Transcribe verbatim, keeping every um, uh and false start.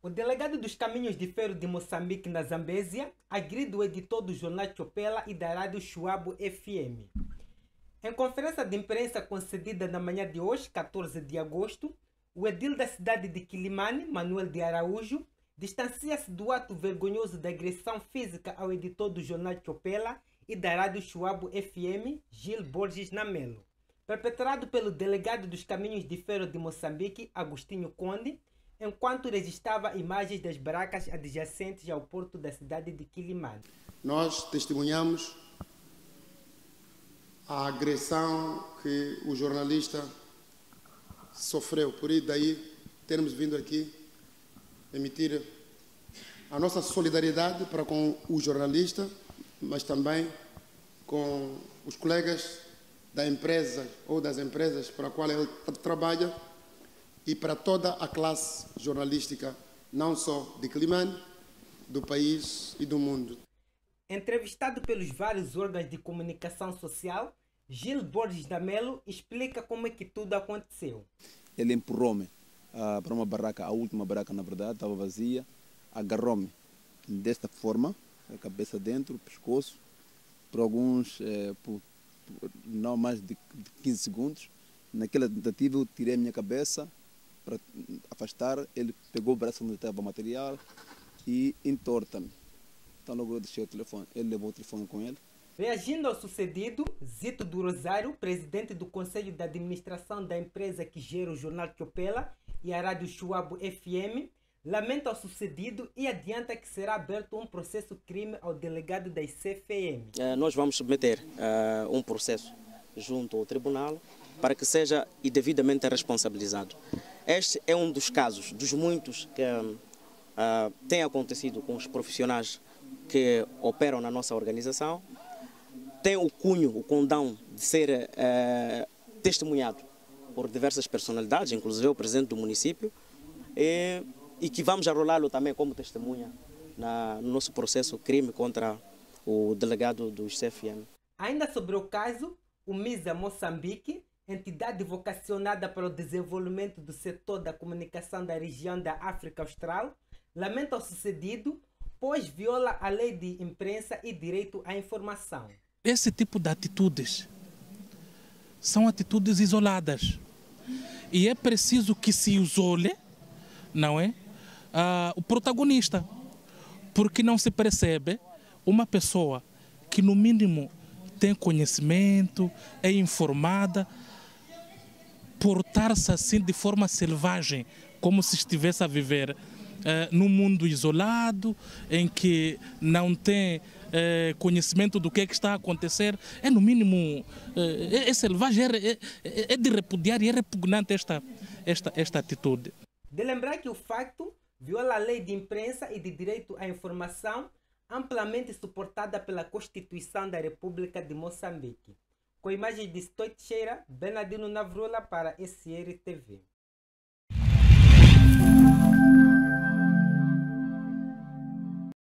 O delegado dos Caminhos de Ferro de Moçambique, na Zambésia, agride o editor do jornal Chopela e da rádio Chuabo F M. Em conferência de imprensa concedida na manhã de hoje, quatorze de agosto, o edil da cidade de Quilimane, Manuel de Araújo, distancia-se do ato vergonhoso de agressão física ao editor do jornal Chopela e da rádio Chuabo F M, Gil Borges Namelo, perpetrado pelo delegado dos Caminhos de Ferro de Moçambique, Agostinho Conde, enquanto registrava imagens das barracas adjacentes ao porto da cidade de Quilimane. Nós testemunhamos a agressão que o jornalista sofreu. Por isso, daí, termos vindo aqui emitir a nossa solidariedade para com o jornalista, mas também com os colegas da empresa ou das empresas para a qual ele trabalha e para toda a classe jornalística, não só de Quilimane, do país e do mundo. Entrevistado pelos vários órgãos de comunicação social, Gil Borges Namelo explica como é que tudo aconteceu. Ele empurrou-me uh, para uma barraca, a última barraca na verdade, estava vazia, agarrou-me desta forma, a cabeça dentro, o pescoço, por alguns, eh, por, por não mais de quinze segundos. Naquela tentativa eu tirei a minha cabeça para afastar, ele pegou o braço onde estava o material e entorta-me. Então logo eu deixei o telefone, ele levou o telefone com ele. Reagindo ao sucedido, Zito do Rosário, presidente do Conselho de Administração da empresa que gera o jornal Chopela e a rádio Chuabo F M, lamenta o sucedido e adianta que será aberto um processo crime ao delegado da C F M. Uh, nós vamos submeter uh, um processo junto ao tribunal para que seja devidamente responsabilizado. Este é um dos casos, dos muitos que uh, tem acontecido com os profissionais que operam na nossa organização. Tem o cunho, o condão de ser uh, testemunhado por diversas personalidades, inclusive o presidente do município, e, e que vamos arrolá-lo também como testemunha na, no nosso processo crime contra o delegado do C F M. Ainda sobre o caso, o MISA Moçambique, entidade vocacionada para o desenvolvimento do setor da comunicação da região da África Austral, lamenta o sucedido, pois viola a lei de imprensa e direito à informação. Esse tipo de atitudes são atitudes isoladas e é preciso que se isole, não é, uh, o protagonista, porque não se percebe uma pessoa que no mínimo tem conhecimento, é informada, portar-se assim de forma selvagem, como se estivesse a viver Uh, num mundo isolado, em que não tem uh, conhecimento do que é que está a acontecer, é no mínimo, uh, é, é selvagem, é, é, é de repudiar e é repugnante esta, esta, esta atitude. De lembrar que o facto viola a lei de imprensa e de direito à informação, amplamente suportada pela Constituição da República de Moçambique. Com imagens de Stoit Cheira, Bernardino Navrola para S R T V.